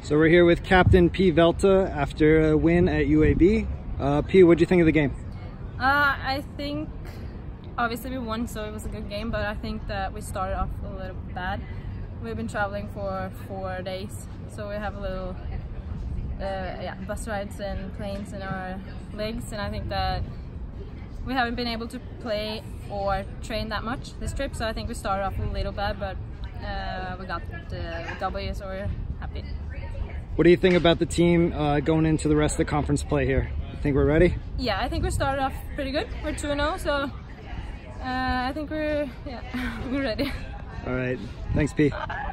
So we're here with Captain P. Velta after a win at UAB. P, what do you think of the game? I think obviously we won, so it was a good game, but I think that we started off a little bad. We've been traveling for 4 days, so we have a little bus rides and planes in our legs, and I think that we haven't been able to play or train that much this trip, so I think we started off a little bad, but we got the W, so we're happy. What do you think about the team going into the rest of the conference play here? You think we're ready? Yeah, I think we started off pretty good. We're 2-0, so I think we're ready. All right, thanks P.